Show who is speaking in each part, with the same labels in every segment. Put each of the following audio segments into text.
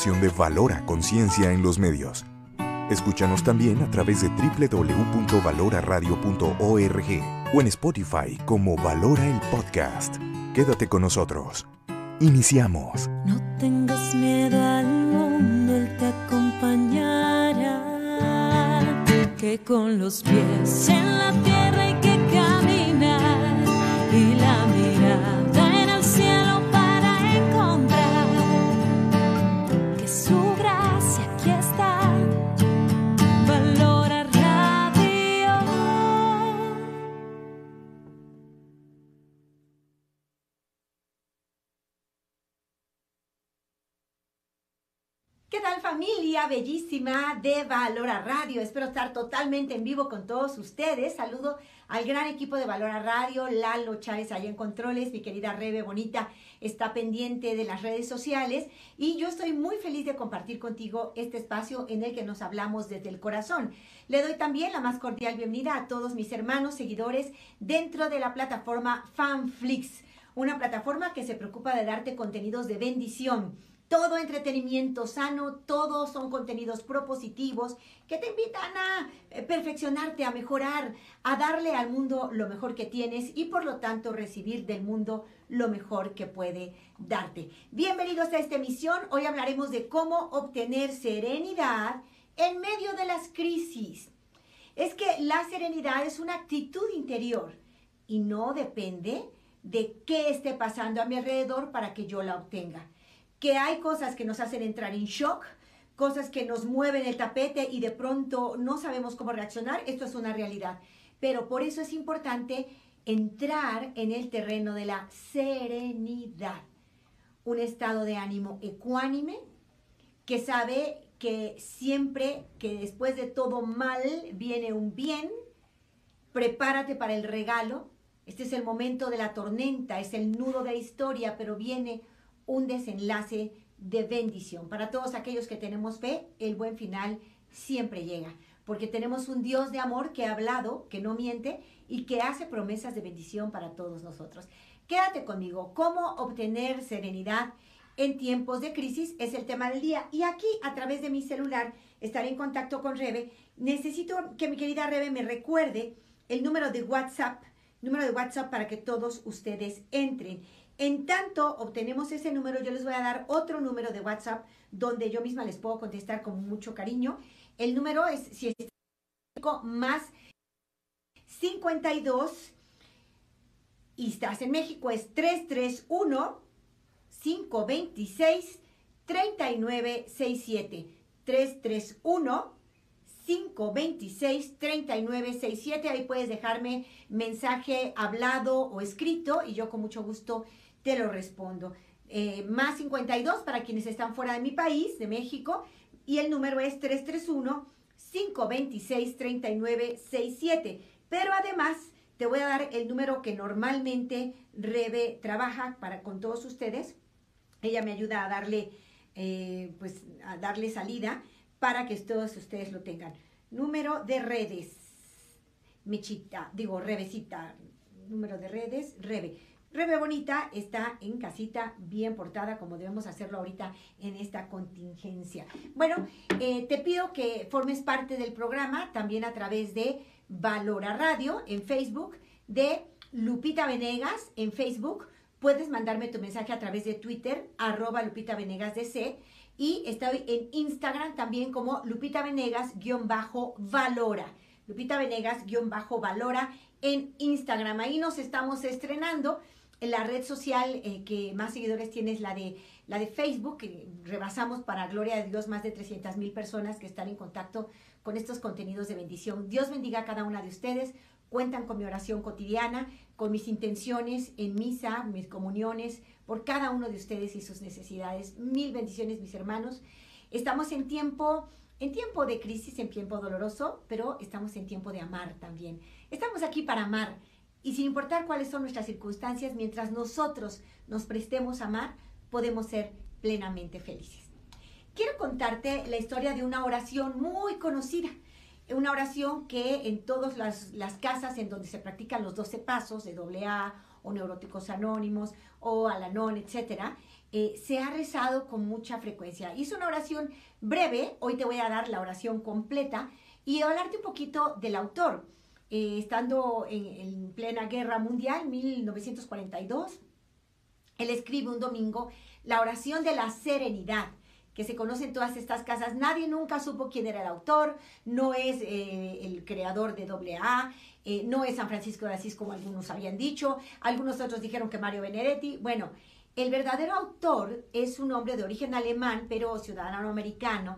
Speaker 1: información de valor a conciencia en los medios. Escúchanos también a través de www.valoraradio.org o en Spotify como Valora el Podcast. Quédate con nosotros. Iniciamos.
Speaker 2: No tengas miedo al mundo, Él te acompañará. Que con los pies en la tierra hay que caminar y la mirada en el cielo para encontrar que su gracia aquí está. Valora Radio.
Speaker 3: ¿Qué tal, familia bellísima de Valora Radio? Espero estar totalmente en vivo con todos ustedes. Saludo al gran equipo de Valora Radio, Lalo Chávez allá en controles, mi querida Rebe Bonita está pendiente de las redes sociales y yo estoy muy feliz de compartir contigo este espacio en el que nos hablamos desde el corazón. Le doy también la más cordial bienvenida a todos mis hermanos seguidores dentro de la plataforma Fanflix, una plataforma que se preocupa de darte contenidos de bendición. Todo entretenimiento sano, todos son contenidos propositivos que te invitan a perfeccionarte, a mejorar, a darle al mundo lo mejor que tienes y por lo tanto recibir del mundo lo mejor que puede darte. Bienvenidos a esta emisión. Hoy hablaremos de cómo obtener serenidad en medio de las crisis. Es que la serenidad es una actitud interior y no depende de qué esté pasando a mi alrededor para que yo la obtenga. Que hay cosas que nos hacen entrar en shock, cosas que nos mueven el tapete y de pronto no sabemos cómo reaccionar. Esto es una realidad. Pero por eso es importante entrar en el terreno de la serenidad. Un estado de ánimo ecuánime que sabe que siempre que después de todo mal viene un bien. Prepárate para el regalo. Este es el momento de la tormenta, es el nudo de la historia, pero viene un desenlace de bendición. Para todos aquellos que tenemos fe, el buen final siempre llega, porque tenemos un Dios de amor que ha hablado, que no miente y que hace promesas de bendición para todos nosotros. Quédate conmigo. ¿Cómo obtener serenidad en tiempos de crisis? Es el tema del día. Y aquí, a través de mi celular, estaré en contacto con Rebe. Necesito que mi querida Rebe me recuerde el número de WhatsApp para que todos ustedes entren. En tanto obtenemos ese número, yo les voy a dar otro número de WhatsApp donde yo misma les puedo contestar con mucho cariño. El número es, si es más 52 y estás en México, es 331-526-3967. 331-526-3967. Ahí puedes dejarme mensaje hablado o escrito y yo con mucho gusto te lo respondo. Más 52 para quienes están fuera de mi país, de México, y el número es 331-526-3967. Pero además te voy a dar el número que normalmente Rebe trabaja con todos ustedes. Ella me ayuda a darle, a darle salida para que todos ustedes lo tengan. Número de redes, Rebecita, número de redes, Rebe Bonita está en casita, bien portada, como debemos hacerlo ahorita en esta contingencia. Bueno, te pido que formes parte del programa también a través de Valora Radio en Facebook, de Lupita Venegas en Facebook. Puedes mandarme tu mensaje a través de Twitter, @LupitaVenegasDC, y estoy en Instagram también como Lupita Venegas-Valora. Lupita Venegas-Valora en Instagram. Ahí nos estamos estrenando. La red social que más seguidores tiene es la de Facebook, que rebasamos, para gloria de Dios, más de 300,000 personas que están en contacto con estos contenidos de bendición. Dios bendiga a cada una de ustedes. Cuentan con mi oración cotidiana, con mis intenciones en misa, mis comuniones, por cada uno de ustedes y sus necesidades. Mil bendiciones, mis hermanos. Estamos en tiempo de crisis, en tiempo doloroso, pero estamos en tiempo de amar también. Estamos aquí para amar. Y sin importar cuáles son nuestras circunstancias, mientras nosotros nos prestemos a amar, podemos ser plenamente felices. Quiero contarte la historia de una oración muy conocida. Una oración que en todas las casas en donde se practican los 12 pasos de AA o Neuróticos Anónimos o Al-Anon, etcétera, se ha rezado con mucha frecuencia. Hice una oración breve, hoy te voy a dar la oración completa y hablarte un poquito del autor. Estando en plena guerra mundial, 1942, él escribe un domingo la oración de la serenidad, que se conoce en todas estas casas. Nadie nunca supo quién era el autor, no es el creador de AA, no es San Francisco de Asís como algunos habían dicho, algunos otros dijeron que Mario Benedetti. Bueno, el verdadero autor es un hombre de origen alemán, pero ciudadano americano,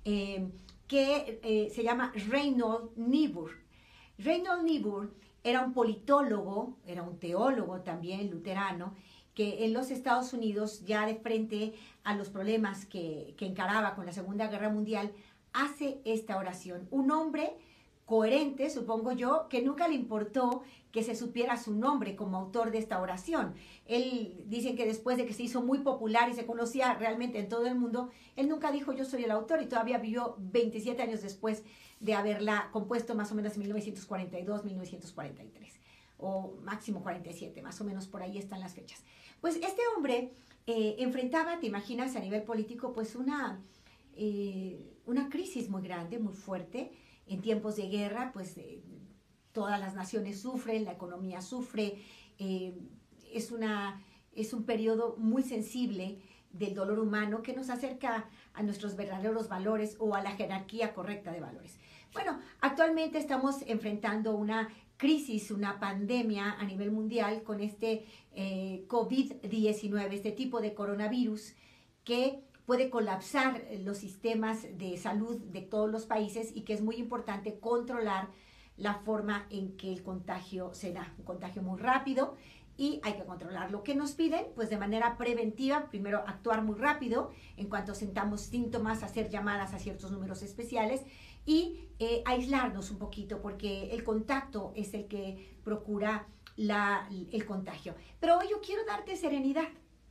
Speaker 3: que se llama Reinhold Niebuhr. Reinhold Niebuhr era un politólogo, era un teólogo también luterano, que en los Estados Unidos, ya de frente a los problemas que encaraba con la Segunda Guerra Mundial, hace esta oración. Un hombre coherente, supongo yo, que nunca le importó que se supiera su nombre como autor de esta oración. Él, dicen que después de que se hizo muy popular y se conocía realmente en todo el mundo, él nunca dijo yo soy el autor, y todavía vivió 27 años después de haberla compuesto, más o menos en 1942, 1943, o máximo 47, más o menos por ahí están las fechas. Pues este hombre enfrentaba, te imaginas, a nivel político, pues una crisis muy grande, muy fuerte. En tiempos de guerra, pues todas las naciones sufren, la economía sufre, es un periodo muy sensible del dolor humano que nos acerca a nuestros verdaderos valores o a la jerarquía correcta de valores. Bueno, actualmente estamos enfrentando una crisis, una pandemia a nivel mundial con este COVID-19, este tipo de coronavirus que puede colapsar los sistemas de salud de todos los países y que es muy importante controlar la forma en que el contagio se da. Un contagio muy rápido y hay que controlarlo. ¿Qué nos piden? Pues de manera preventiva, primero actuar muy rápido, en cuanto sintamos síntomas, hacer llamadas a ciertos números especiales y aislarnos un poquito, porque el contacto es el que procura el contagio. Pero hoy yo quiero darte serenidad,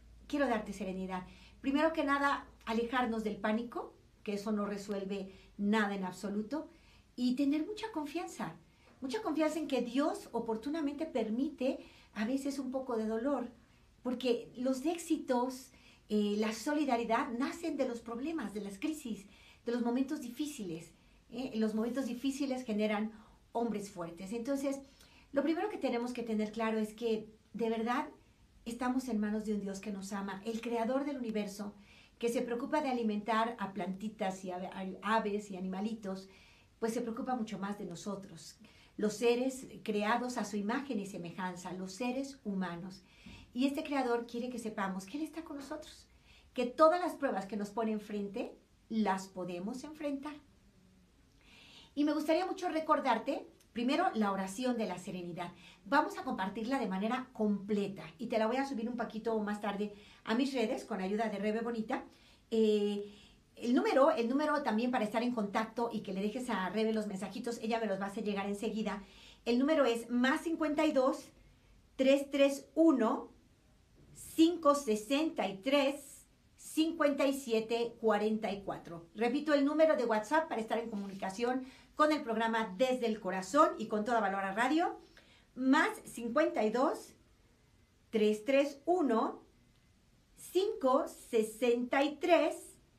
Speaker 3: Primero que nada, alejarnos del pánico, que eso no resuelve nada en absoluto, y tener mucha confianza en que Dios oportunamente permite a veces un poco de dolor, porque los éxitos, la solidaridad nacen de los problemas, de las crisis, de los momentos difíciles. Los momentos difíciles generan hombres fuertes. Entonces, lo primero que tenemos que tener claro es que de verdad estamos en manos de un Dios que nos ama, el creador del universo, que se preocupa de alimentar a plantitas y a aves y animalitos, pues se preocupa mucho más de nosotros, los seres creados a su imagen y semejanza, los seres humanos. Y este creador quiere que sepamos que Él está con nosotros, que todas las pruebas que nos pone enfrente las podemos enfrentar. Y me gustaría mucho recordarte, primero, la oración de la serenidad. Vamos a compartirla de manera completa y te la voy a subir un poquito más tarde a mis redes con ayuda de Rebe Bonita. El número también para estar en contacto y que le dejes a Rebe los mensajitos, ella me los va a hacer llegar enseguida. El número es +52 331 563 5744. Repito el número de WhatsApp para estar en comunicación con el programa Desde el Corazón y con Toda Valora Radio, +52 331 563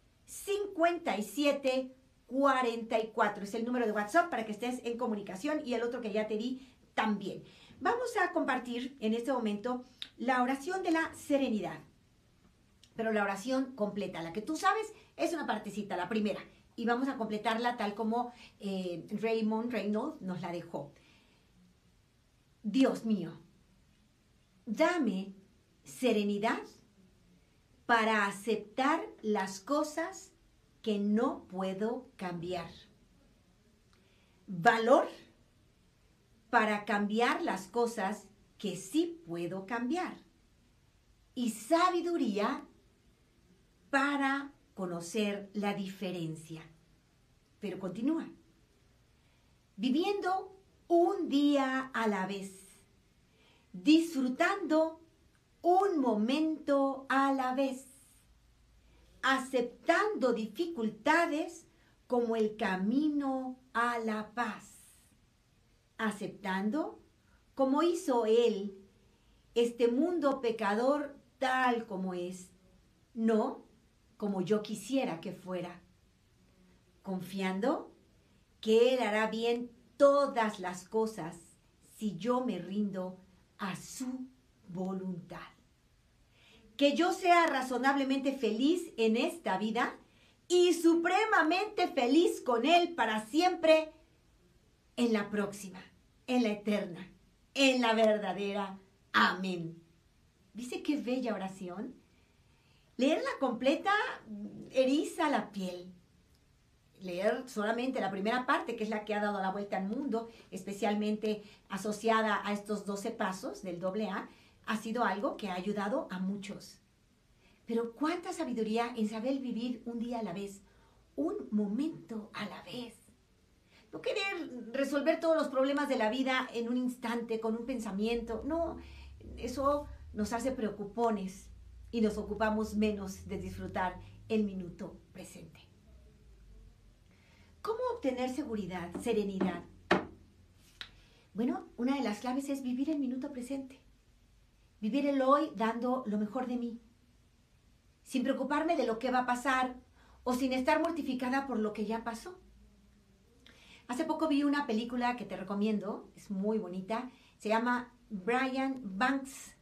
Speaker 3: 5744. Es el número de WhatsApp para que estés en comunicación, y el otro que ya te di también. Vamos a compartir en este momento la oración de la serenidad, pero la oración completa, la que tú sabes es una partecita, la primera, y vamos a completarla tal como Reinhold nos la dejó. Dios mío, dame serenidad para aceptar las cosas que no puedo cambiar, valor para cambiar las cosas que sí puedo cambiar, y sabiduría para conocer la diferencia. Pero continúa. Viviendo un día a la vez, disfrutando un momento a la vez, aceptando dificultades como el camino a la paz, aceptando, como hizo Él, este mundo pecador tal como es, no como yo quisiera que fuera, confiando que Él hará bien todas las cosas si yo me rindo a su voluntad. Que yo sea razonablemente feliz en esta vida y supremamente feliz con Él para siempre en la próxima, en la eterna, en la verdadera. Amén. ¿Dice qué bella oración? Leerla completa eriza la piel. Leer solamente la primera parte, que es la que ha dado la vuelta al mundo, especialmente asociada a estos 12 pasos del AA, ha sido algo que ha ayudado a muchos. Pero cuánta sabiduría en saber vivir un día a la vez, un momento a la vez. No querer resolver todos los problemas de la vida en un instante, con un pensamiento. No, eso nos hace preocupones y nos ocupamos menos de disfrutar el minuto presente. ¿Cómo obtener seguridad, serenidad? Bueno, una de las claves es vivir el minuto presente. Vivir el hoy dando lo mejor de mí. Sin preocuparme de lo que va a pasar o sin estar mortificada por lo que ya pasó. Hace poco vi una película que te recomiendo, es muy bonita, se llama Brian Banks.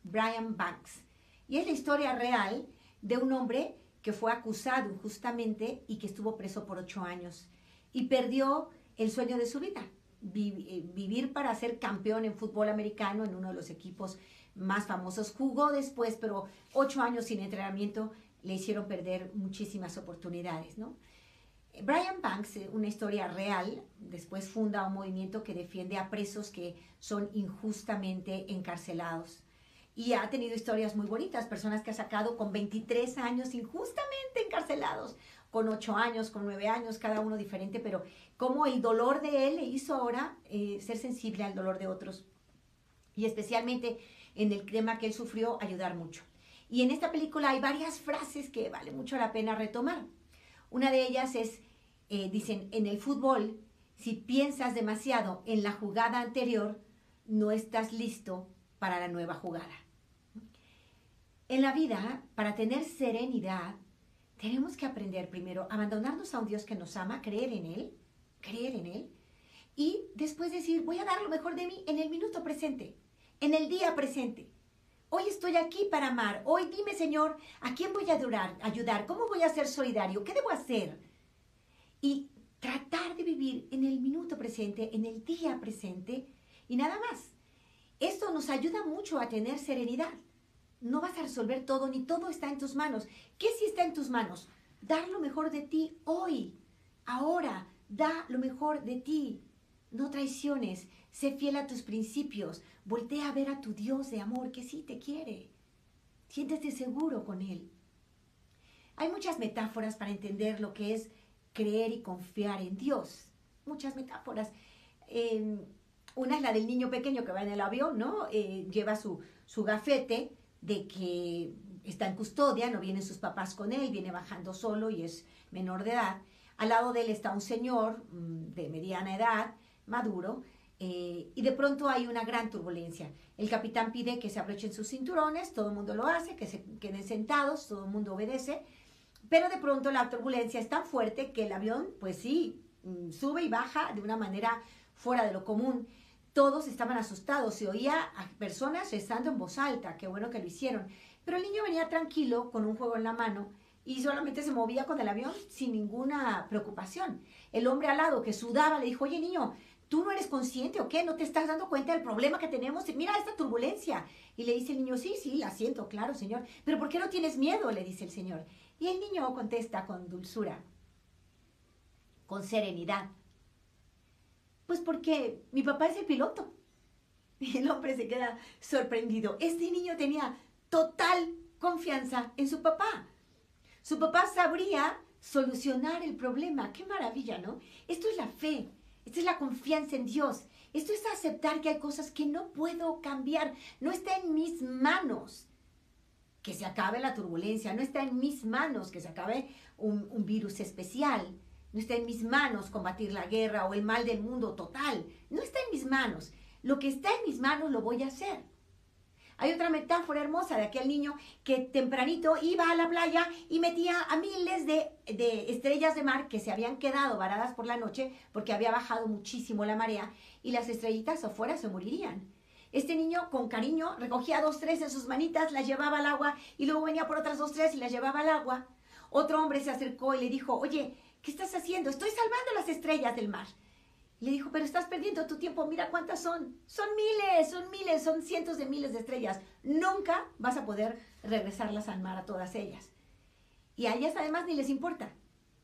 Speaker 3: Y es la historia real de un hombre que fue acusado injustamente y que estuvo preso por 8 años y perdió el sueño de su vida, vivir para ser campeón en fútbol americano en uno de los equipos más famosos. Jugó después, pero 8 años sin entrenamiento le hicieron perder muchísimas oportunidades, ¿no? Brian Banks, una historia real, después funda un movimiento que defiende a presos que son injustamente encarcelados. Y ha tenido historias muy bonitas, personas que ha sacado con 23 años injustamente encarcelados, con 8 años, con 9 años, cada uno diferente, pero cómo el dolor de él le hizo ahora ser sensible al dolor de otros. Y especialmente en el tema que él sufrió, ayudar mucho. Y en esta película hay varias frases que vale mucho la pena retomar. Una de ellas es, dicen, en el fútbol, si piensas demasiado en la jugada anterior, no estás listo para la nueva jugada. En la vida, para tener serenidad, tenemos que aprender primero a abandonarnos a un Dios que nos ama, creer en Él, y después decir, voy a dar lo mejor de mí en el minuto presente, en el día presente. Hoy estoy aquí para amar. Hoy dime, Señor, ¿a quién voy a ayudar? ¿Cómo voy a ser solidario? ¿Qué debo hacer? Y tratar de vivir en el minuto presente, en el día presente y nada más. Esto nos ayuda mucho a tener serenidad. No vas a resolver todo, ni todo está en tus manos. ¿Qué sí está en tus manos? Dar lo mejor de ti hoy, ahora. Da lo mejor de ti. No traiciones. Sé fiel a tus principios. Voltea a ver a tu Dios de amor que sí te quiere. Siéntete seguro con Él. Hay muchas metáforas para entender lo que es creer y confiar en Dios. Muchas metáforas. Una es la del niño pequeño que va en el avión, ¿no? Lleva su gafete de que está en custodia, no vienen sus papás con él, viene bajando solo y es menor de edad. Al lado de él está un señor de mediana edad, maduro, y de pronto hay una gran turbulencia. El capitán pide que se abrochen sus cinturones, todo el mundo lo hace, que se queden sentados, todo el mundo obedece, pero de pronto la turbulencia es tan fuerte que el avión, pues sí, sube y baja de una manera fuera de lo común. Todos estaban asustados, se oía a personas rezando en voz alta, qué bueno que lo hicieron. Pero el niño venía tranquilo, con un juego en la mano, y solamente se movía con el avión sin ninguna preocupación. El hombre al lado, que sudaba, le dijo, oye niño, ¿tú no eres consciente o qué? ¿No te estás dando cuenta del problema que tenemos? Mira esta turbulencia. Y le dice el niño, sí, la siento, claro, señor. ¿Pero por qué no tienes miedo? Le dice el señor. Y el niño contesta con dulzura, con serenidad. Pues porque mi papá es el piloto. Y el hombre se queda sorprendido. Este niño tenía total confianza en su papá. Su papá sabría solucionar el problema. ¡Qué maravilla!, ¿no? Esto es la fe. Esta es la confianza en Dios. Esto es aceptar que hay cosas que no puedo cambiar. No está en mis manos que se acabe la turbulencia. No está en mis manos que se acabe un virus especial. No está en mis manos combatir la guerra o el mal del mundo total. No está en mis manos. Lo que está en mis manos lo voy a hacer. Hay otra metáfora hermosa de aquel niño que tempranito iba a la playa y metía a miles de estrellas de mar que se habían quedado varadas por la noche porque había bajado muchísimo la marea y las estrellitas afuera se morirían. Este niño con cariño recogía 2, 3 en sus manitas, las llevaba al agua y luego venía por otras 2, 3 y las llevaba al agua. Otro hombre se acercó y le dijo, oye, ¿qué estás haciendo? Estoy salvando las estrellas del mar. Le dijo, pero estás perdiendo tu tiempo, mira cuántas son. Son miles, son cientos de miles de estrellas. Nunca vas a poder regresarlas al mar a todas ellas. Y a ellas además ni les importa.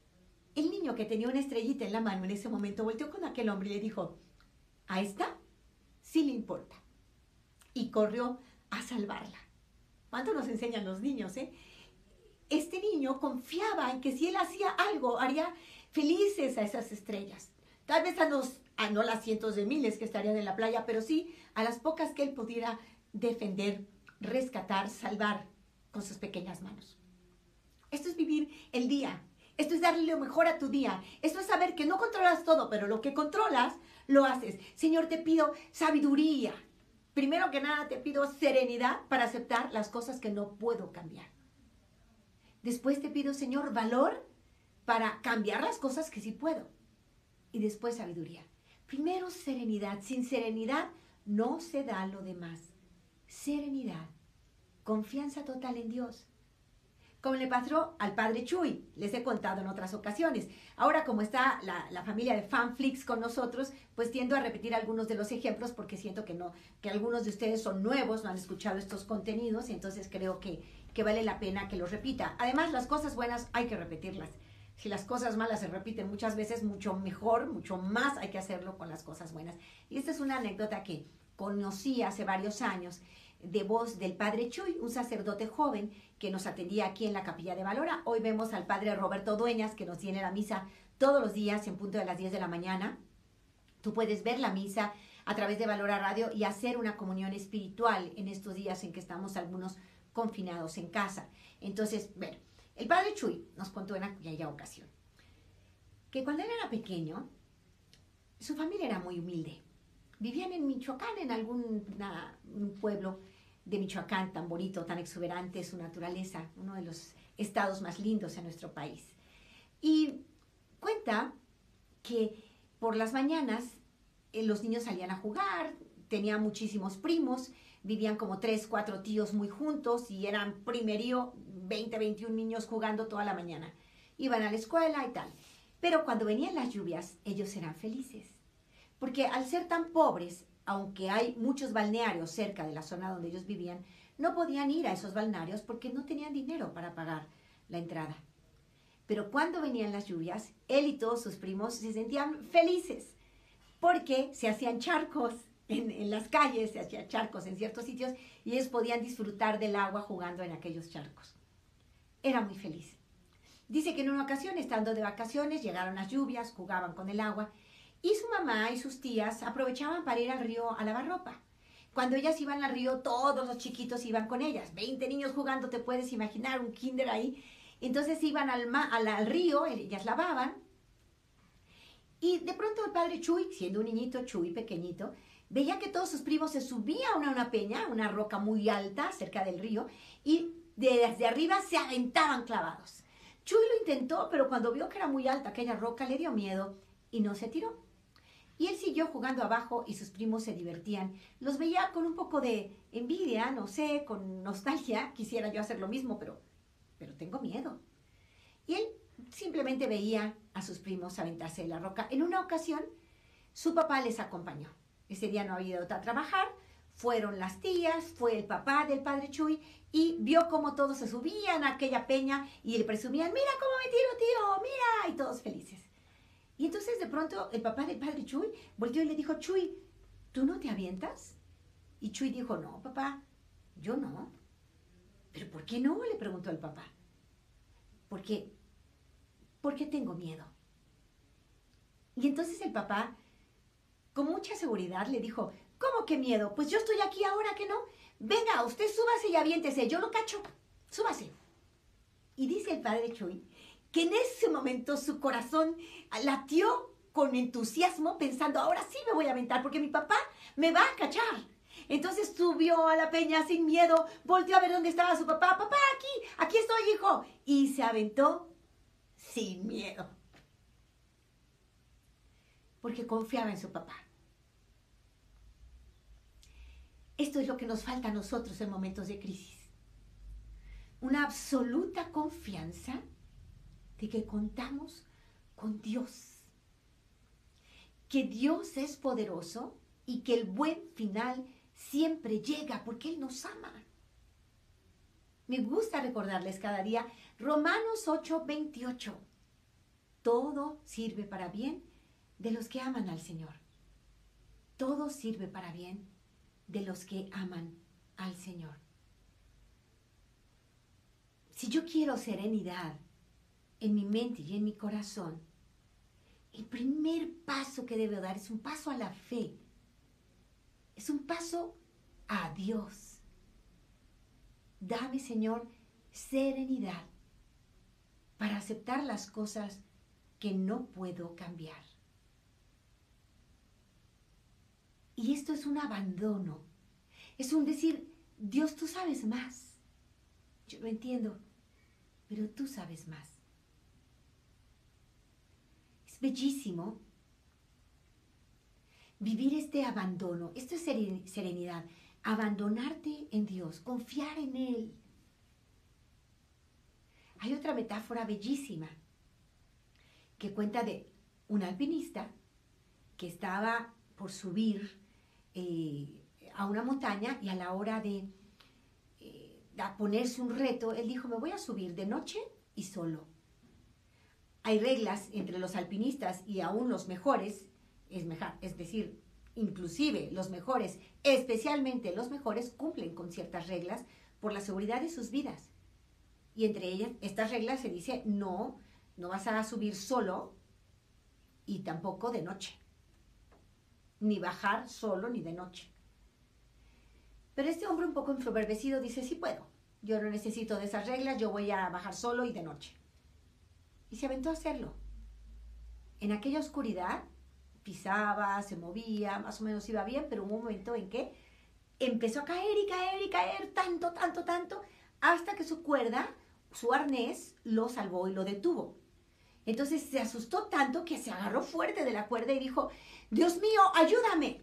Speaker 3: El niño que tenía una estrellita en la mano en ese momento volteó con aquel hombre y le dijo, a esta sí le importa. Y corrió a salvarla. ¿Cuánto nos enseñan los niños, eh? Este niño confiaba en que si él hacía algo, haría felices a esas estrellas. Tal vez no las cientos de miles que estarían en la playa, pero sí a las pocas que él pudiera defender, rescatar, salvar con sus pequeñas manos. Esto es vivir el día. Esto es darle lo mejor a tu día. Esto es saber que no controlas todo, pero lo que controlas, lo haces. Señor, te pido sabiduría. Primero que nada, te pido serenidad para aceptar las cosas que no puedo cambiar. Después te pido, Señor, valor para cambiar las cosas que sí puedo. Y después sabiduría. Primero serenidad. Sin serenidad no se da lo demás. Serenidad. Confianza total en Dios. Como le pasó al padre Chuy, les he contado en otras ocasiones. Ahora como está la familia de Fanflix con nosotros, pues tiendo a repetir algunos de los ejemplos porque siento que algunos de ustedes son nuevos, no han escuchado estos contenidos y entonces creo que vale la pena que los repita. Además, las cosas buenas hay que repetirlas. Si las cosas malas se repiten muchas veces, mucho mejor, mucho más hay que hacerlo con las cosas buenas. Y esta es una anécdota que conocí hace varios años de voz del padre Chuy, un sacerdote joven que nos atendía aquí en la Capilla de Valora. Hoy vemos al padre Roberto Dueñas que nos tiene la misa todos los días en punto de las 10 de la mañana. Tú puedes ver la misa a través de Valora Radio y hacer una comunión espiritual en estos días en que estamos algunos confinados en casa. Entonces, bueno, el padre Chuy nos contó en aquella ocasión que cuando él era pequeño, su familia era muy humilde. Vivían en Michoacán, en un pueblo de Michoacán tan bonito, tan exuberante, su naturaleza, uno de los estados más lindos en nuestro país. Y cuenta que por las mañanas los niños salían a jugar, tenía muchísimos primos, vivían como 3, 4 tíos muy juntos y eran primerío 20, 21 niños jugando toda la mañana. Iban a la escuela y tal. Pero cuando venían las lluvias, ellos eran felices. Porque al ser tan pobres, aunque hay muchos balnearios cerca de la zona donde ellos vivían, no podían ir a esos balnearios porque no tenían dinero para pagar la entrada. Pero cuando venían las lluvias, él y todos sus primos se sentían felices porque se hacían charcos en las calles, se hacían charcos en ciertos sitios y ellos podían disfrutar del agua jugando en aquellos charcos. Era muy feliz. Dice que en una ocasión, estando de vacaciones, llegaron las lluvias, jugaban con el agua y su mamá y sus tías aprovechaban para ir al río a lavar ropa. Cuando ellas iban al río, todos los chiquitos iban con ellas. 20 niños jugando, te puedes imaginar, un kinder ahí. Entonces iban al río, ellas lavaban. Y de pronto el padre Chuy, siendo un niñito Chuy pequeñito, veía que todos sus primos se subían a una peña, una roca muy alta cerca del río, y desde arriba se aventaban clavados. Chuy lo intentó, pero cuando vio que era muy alta aquella roca, le dio miedo y no se tiró. Y él siguió jugando abajo y sus primos se divertían. Los veía con un poco de envidia, no sé, con nostalgia. Quisiera yo hacer lo mismo, pero tengo miedo. Y él simplemente veía a sus primos aventarse de la roca. En una ocasión, su papá les acompañó. Ese día no había ido a trabajar. Fueron las tías, fue el papá del padre Chuy y vio cómo todos se subían a aquella peña y le presumían, mira cómo me tiro, tío, mira, y todos felices. Y entonces de pronto el papá del padre Chuy volteó y le dijo, Chuy, ¿tú no te avientas? Y Chuy dijo, no, papá, yo no. ¿Pero por qué no? Le preguntó el papá. Porque tengo miedo. Y entonces el papá, con mucha seguridad, le dijo, ¿cómo que miedo? Pues yo estoy aquí ahora, ¿que no? Venga, usted súbase y aviéntese, yo lo cacho, súbase. Y dice el padre Chuy que en ese momento su corazón latió con entusiasmo pensando, ahora sí me voy a aventar porque mi papá me va a cachar. Entonces subió a la peña sin miedo, volteó a ver dónde estaba su papá. Papá, aquí estoy, hijo. Y se aventó sin miedo. Porque confiaba en su papá. Esto es lo que nos falta a nosotros en momentos de crisis. Una absoluta confianza de que contamos con Dios. Que Dios es poderoso y que el buen final siempre llega porque Él nos ama. Me gusta recordarles cada día Romanos 8:28. Todo sirve para bien de los que aman al Señor. Todo sirve para bien de los que aman al Señor. Si yo quiero serenidad en mi mente y en mi corazón, el primer paso que debo dar es un paso a la fe. Es un paso a Dios. Dame, Señor, serenidad para aceptar las cosas que no puedo cambiar. Y esto es un abandono. Es un decir, Dios, tú sabes más. Yo lo entiendo, pero tú sabes más. Es bellísimo vivir este abandono. Esto es serenidad. Abandonarte en Dios, confiar en Él. Hay otra metáfora bellísima que cuenta de un alpinista que estaba por subir a una montaña y a la hora de ponerse un reto, él dijo, me voy a subir de noche y solo. Hay reglas entre los alpinistas y aún los mejores, es decir, inclusive los mejores, especialmente los mejores, cumplen con ciertas reglas por la seguridad de sus vidas. Y entre ellas, estas reglas se dice, no vas a subir solo y tampoco de noche. Ni bajar solo ni de noche. Pero este hombre un poco ensoberbecido dice, sí puedo, yo no necesito de esas reglas, yo voy a bajar solo y de noche. Y se aventó a hacerlo. En aquella oscuridad, pisaba, se movía, más o menos iba bien, pero hubo un momento en que empezó a caer y caer y caer, tanto, hasta que su cuerda, su arnés, lo salvó y lo detuvo. Entonces se asustó tanto que se agarró fuerte de la cuerda y dijo, Dios mío, ayúdame.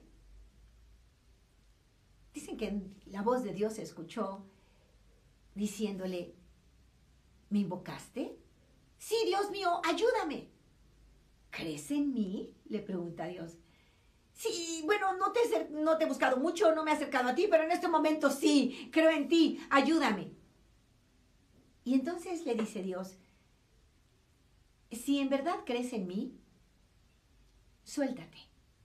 Speaker 3: Dicen que la voz de Dios se escuchó diciéndole, ¿me invocaste? Sí, Dios mío, ayúdame. ¿Crees en mí? Le pregunta Dios. Sí, bueno, no te he buscado mucho, no me he acercado a ti, pero en este momento sí, creo en ti, ayúdame. Y entonces le dice Dios, si en verdad crees en mí, suéltate.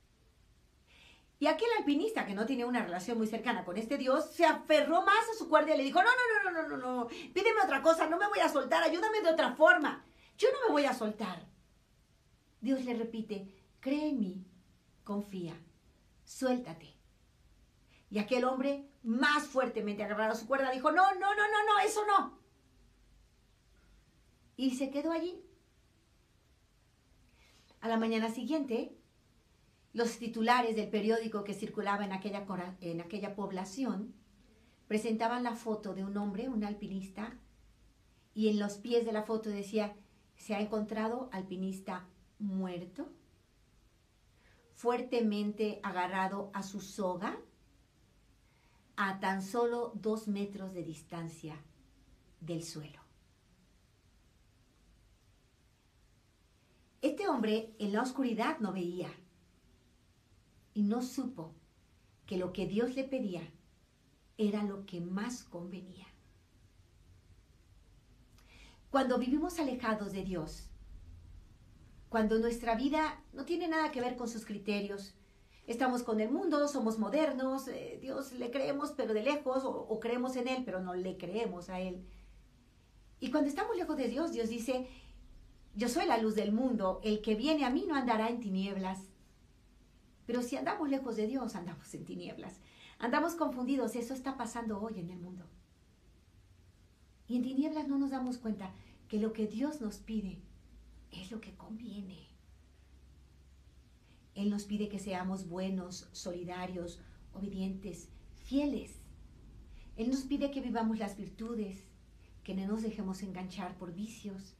Speaker 3: Y aquel alpinista que no tenía una relación muy cercana con este Dios, se aferró más a su cuerda y le dijo, no, pídeme otra cosa, no me voy a soltar, ayúdame de otra forma. Yo no me voy a soltar. Dios le repite, cree en mí, confía, suéltate. Y aquel hombre, más fuertemente agarrado a su cuerda, dijo, no, eso no. Y se quedó allí. A la mañana siguiente, los titulares del periódico que circulaba en aquella población presentaban la foto de un hombre, un alpinista, y en los pies de la foto decía, se ha encontrado alpinista muerto, fuertemente agarrado a su soga, a tan solo 2 metros de distancia del suelo. Este hombre en la oscuridad no veía y no supo que lo que Dios le pedía era lo que más convenía. Cuando vivimos alejados de Dios, cuando nuestra vida no tiene nada que ver con sus criterios, estamos con el mundo, somos modernos, Dios le creemos pero de lejos, o creemos en Él pero no le creemos a Él. Y cuando estamos lejos de Dios, Dios dice, yo soy la luz del mundo, el que viene a mí no andará en tinieblas. Pero si andamos lejos de Dios, andamos en tinieblas. Andamos confundidos, eso está pasando hoy en el mundo. Y en tinieblas no nos damos cuenta que lo que Dios nos pide es lo que conviene. Él nos pide que seamos buenos, solidarios, obedientes, fieles. Él nos pide que vivamos las virtudes, que no nos dejemos enganchar por vicios.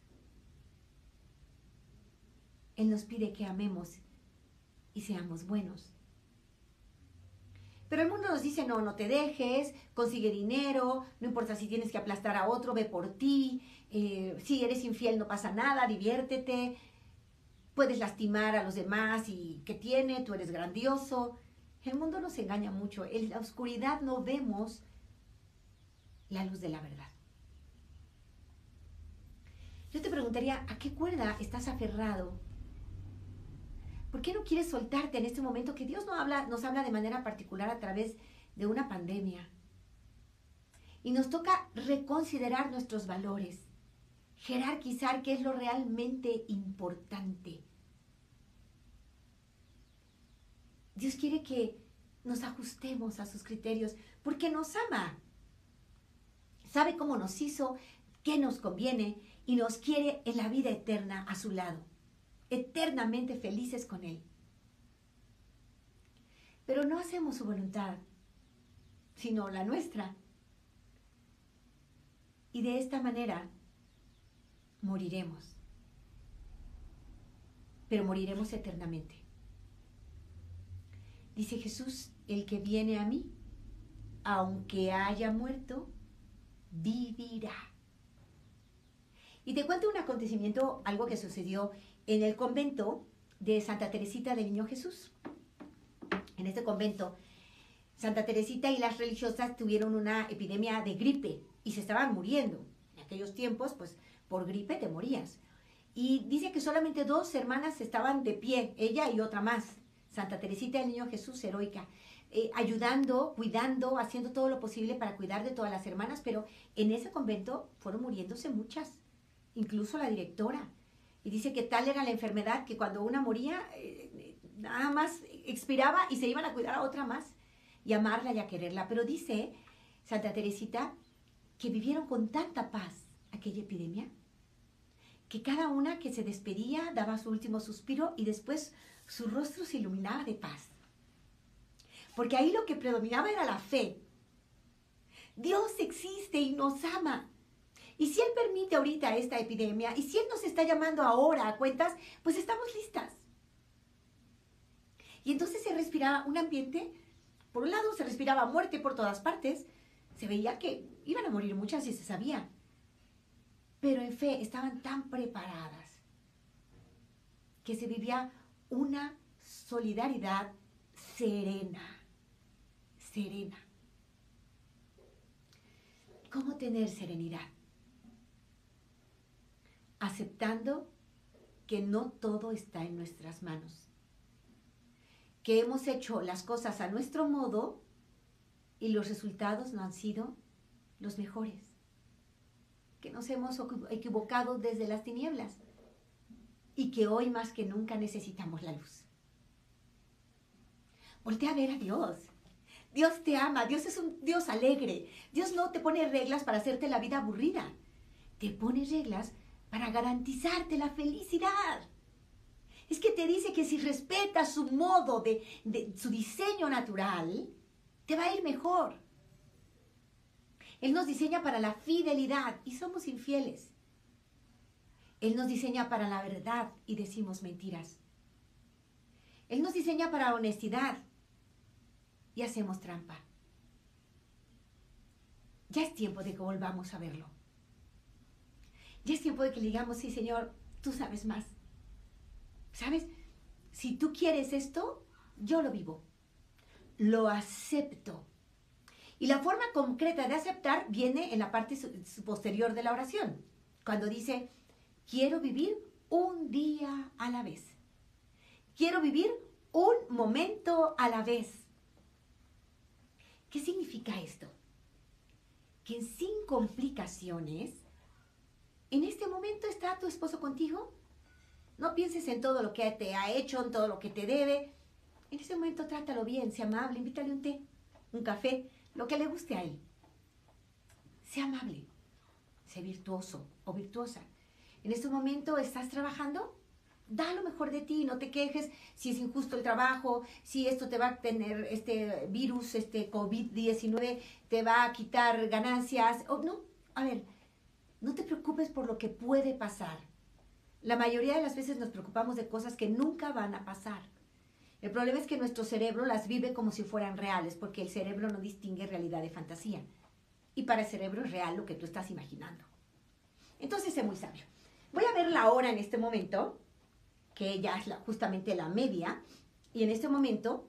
Speaker 3: Él nos pide que amemos y seamos buenos. Pero el mundo nos dice, no te dejes, consigue dinero, no importa si tienes que aplastar a otro, ve por ti, si eres infiel no pasa nada, diviértete, puedes lastimar a los demás y ¿qué tiene? Tú eres grandioso. El mundo nos engaña mucho, en la oscuridad no vemos la luz de la verdad. Yo te preguntaría, ¿a qué cuerda estás aferrado? ¿Por qué no quieres soltarte en este momento que Dios nos habla de manera particular a través de una pandemia? Y nos toca reconsiderar nuestros valores, jerarquizar qué es lo realmente importante. Dios quiere que nos ajustemos a sus criterios porque nos ama. Sabe cómo nos hizo, qué nos conviene y nos quiere en la vida eterna a su lado, eternamente felices con Él. Pero no hacemos su voluntad, sino la nuestra. Y de esta manera moriremos. Pero moriremos eternamente. Dice Jesús, el que viene a mí, aunque haya muerto, vivirá. Y te cuento un acontecimiento, algo que sucedió en el convento de Santa Teresita del Niño Jesús. En este convento, Santa Teresita y las religiosas tuvieron una epidemia de gripe y se estaban muriendo. En aquellos tiempos, pues, por gripe te morías. Y dice que solamente 2 hermanas estaban de pie, ella y otra más. Santa Teresita del Niño Jesús, heroica, ayudando, cuidando, haciendo todo lo posible para cuidar de todas las hermanas, pero en ese convento fueron muriéndose muchas, incluso la directora. Y dice que tal era la enfermedad que cuando una moría, nada más expiraba y se iban a cuidar a otra más y amarla y a quererla. Pero dice Santa Teresita que vivieron con tanta paz aquella epidemia, que cada una que se despedía daba su último suspiro y después su rostro se iluminaba de paz. Porque ahí lo que predominaba era la fe. Dios existe y nos ama. Y si Él permite ahorita esta epidemia, y si Él nos está llamando ahora a cuentas, pues estamos listas. Y entonces se respiraba un ambiente, por un lado se respiraba muerte por todas partes, se veía que iban a morir muchas y se sabía. Pero en fe estaban tan preparadas que se vivía una solidaridad serena, serena. ¿Cómo tener serenidad? Aceptando que no todo está en nuestras manos, que hemos hecho las cosas a nuestro modo y los resultados no han sido los mejores, que nos hemos equivocado desde las tinieblas y que hoy más que nunca necesitamos la luz. Voltea a ver a Dios. Dios te ama, Dios es un Dios alegre. Dios no te pone reglas para hacerte la vida aburrida. Te pone reglas para garantizarte la felicidad. Es que te dice que si respetas su modo de su diseño natural, te va a ir mejor. Él nos diseña para la fidelidad y somos infieles. Él nos diseña para la verdad y decimos mentiras. Él nos diseña para la honestidad y hacemos trampa. Ya es tiempo de que volvamos a verlo. Ya es tiempo de que le digamos, sí, Señor, tú sabes más. ¿Sabes? Si tú quieres esto, yo lo vivo. Lo acepto. Y la forma concreta de aceptar viene en la parte posterior de la oración. Cuando dice, quiero vivir un día a la vez. Quiero vivir un momento a la vez. ¿Qué significa esto? Que sin complicaciones, en este momento está tu esposo contigo. No pienses en todo lo que te ha hecho, en todo lo que te debe. En ese momento trátalo bien, sea amable, invítale un té, un café, lo que le guste a él. Sea amable, sea virtuoso o virtuosa. En este momento estás trabajando, da lo mejor de ti, no te quejes si es injusto el trabajo, si esto te va a tener, este virus, este COVID-19, te va a quitar ganancias. No, a ver, no te preocupes por lo que puede pasar. La mayoría de las veces nos preocupamos de cosas que nunca van a pasar. El problema es que nuestro cerebro las vive como si fueran reales, porque el cerebro no distingue realidad de fantasía. Y para el cerebro es real lo que tú estás imaginando. Entonces, sé muy sabio. Voy a ver la hora en este momento, que ya es justamente la media, y en este momento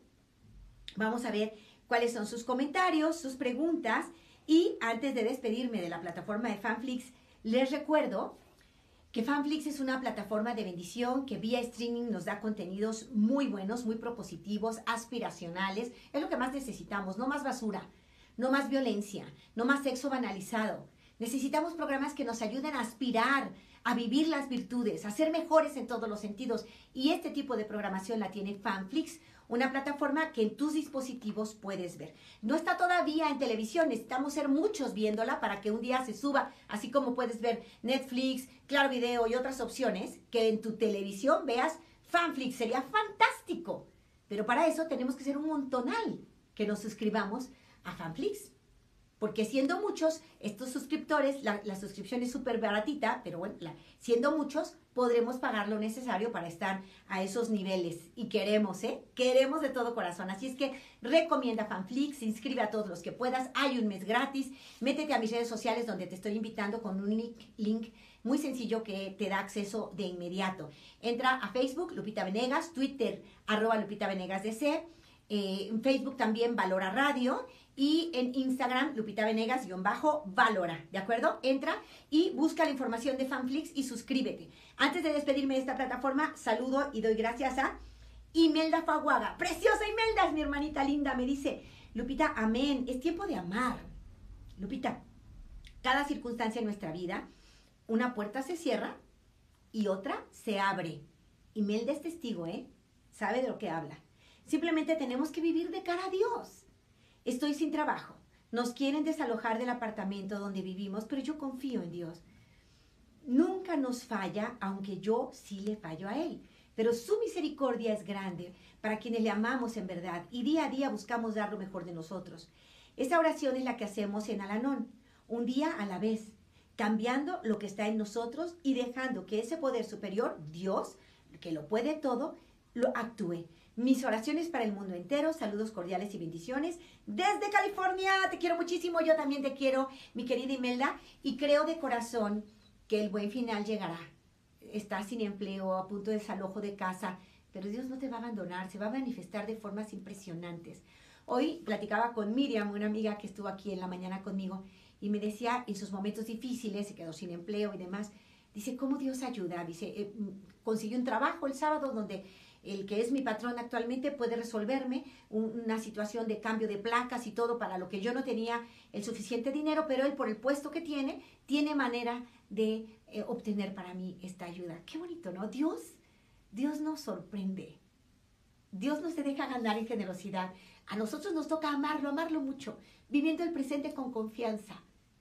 Speaker 3: vamos a ver cuáles son sus comentarios, sus preguntas, y antes de despedirme de la plataforma de Fanflix, les recuerdo que Fanflix es una plataforma de bendición que vía streaming nos da contenidos muy buenos, muy propositivos, aspiracionales. Es lo que más necesitamos, no más basura, no más violencia, no más sexo banalizado. Necesitamos programas que nos ayuden a aspirar, a vivir las virtudes, a ser mejores en todos los sentidos. Y este tipo de programación la tiene Fanflix, una plataforma que en tus dispositivos puedes ver. No está todavía en televisión, necesitamos ser muchos viéndola para que un día se suba, así como puedes ver Netflix, Claro Video y otras opciones, que en tu televisión veas Fanflix. Sería fantástico. Pero para eso tenemos que ser un montonal que nos suscribamos a Fanflix. Porque siendo muchos, estos suscriptores, la suscripción es súper baratita, pero bueno, siendo muchos, podremos pagar lo necesario para estar a esos niveles. Y queremos, queremos de todo corazón. Así es que recomienda Fanflix, inscribe a todos los que puedas. Hay un mes gratis. Métete a mis redes sociales donde te estoy invitando con un link muy sencillo que te da acceso de inmediato. Entra a Facebook, Lupita Venegas, Twitter, @LupitaVenegasDC, en Facebook también Valora Radio, y en Instagram, Lupita Venegas_Valora, ¿de acuerdo? Entra y busca la información de Fanflix y suscríbete. Antes de despedirme de esta plataforma, saludo y doy gracias a Imelda Faguaga. Preciosa Imelda, es mi hermanita linda, me dice, Lupita, amén, es tiempo de amar. Lupita, cada circunstancia en nuestra vida, una puerta se cierra y otra se abre. Imelda es testigo, sabe de lo que habla. Simplemente tenemos que vivir de cara a Dios. Estoy sin trabajo. Nos quieren desalojar del apartamento donde vivimos, pero yo confío en Dios. Nunca nos falla, aunque yo sí le fallo a Él. Pero su misericordia es grande para quienes le amamos en verdad y día a día buscamos dar lo mejor de nosotros. Esa oración es la que hacemos en Al-Anon, un día a la vez, cambiando lo que está en nosotros y dejando que ese poder superior, Dios, que lo puede todo, lo actúe. Mis oraciones para el mundo entero, saludos cordiales y bendiciones. Desde California, te quiero muchísimo, yo también te quiero, mi querida Imelda, y creo de corazón que el buen final llegará. Estás sin empleo, a punto de desalojo de casa, pero Dios no te va a abandonar, se va a manifestar de formas impresionantes. Hoy platicaba con Miriam, una amiga que estuvo aquí en la mañana conmigo, y me decía, en sus momentos difíciles, se quedó sin empleo y demás, dice, ¿cómo Dios ayuda? Dice, consiguió un trabajo el sábado donde el que es mi patrón actualmente puede resolverme una situación de cambio de placas y todo para lo que yo no tenía el suficiente dinero, pero él por el puesto que tiene manera de obtener para mí esta ayuda. Qué bonito, ¿no? Dios nos sorprende. Dios no se deja ganar en generosidad. A nosotros nos toca amarlo mucho, viviendo el presente con confianza.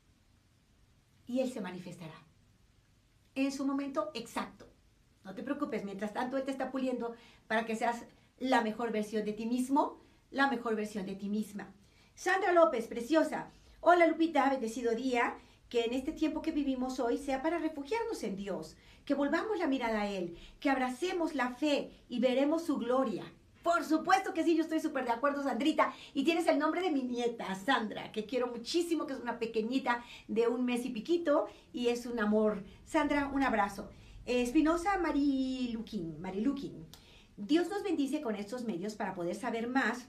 Speaker 3: Y Él se manifestará en su momento exacto. No te preocupes, mientras tanto Él te está puliendo para que seas la mejor versión de ti mismo, la mejor versión de ti misma. Sandra López, preciosa. Hola Lupita, bendecido día. Que en este tiempo que vivimos hoy sea para refugiarnos en Dios, que volvamos la mirada a Él, que abracemos la fe y veremos su gloria. Por supuesto que sí, yo estoy súper de acuerdo, Sandrita. Y tienes el nombre de mi nieta, Sandra, que quiero muchísimo, que es una pequeñita de 1 mes y piquito y es un amor. Sandra, un abrazo. Espinosa Mariluquín. Dios nos bendice con estos medios para poder saber más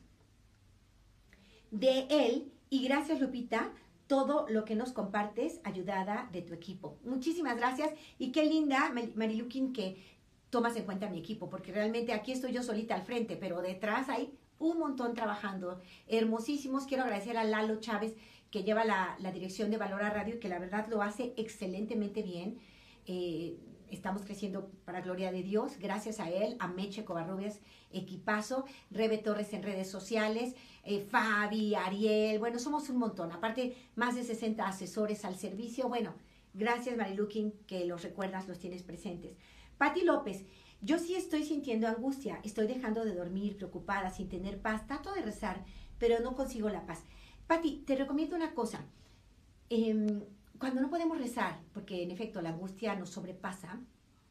Speaker 3: de Él. Y gracias, Lupita, todo lo que nos compartes, ayudada de tu equipo. Muchísimas gracias. Y qué linda, Mariluquín, que tomas en cuenta mi equipo, porque realmente aquí estoy yo solita al frente, pero detrás hay un montón trabajando. Hermosísimos. Quiero agradecer a Lalo Chávez, que lleva la dirección de Valora Radio, que la verdad lo hace excelentemente bien. Estamos creciendo para gloria de Dios, gracias a él, a Meche Covarrubias, equipazo, Rebe Torres en redes sociales, Fabi, Ariel, bueno, somos un montón, aparte más de 60 asesores al servicio, bueno, gracias Mariluquín, que los recuerdas, los tienes presentes. Pati López, Yo sí estoy sintiendo angustia, estoy dejando de dormir, preocupada, sin tener paz, trato de rezar, pero no consigo la paz. Pati, te recomiendo una cosa. Cuando no podemos rezar, porque en efecto la angustia nos sobrepasa,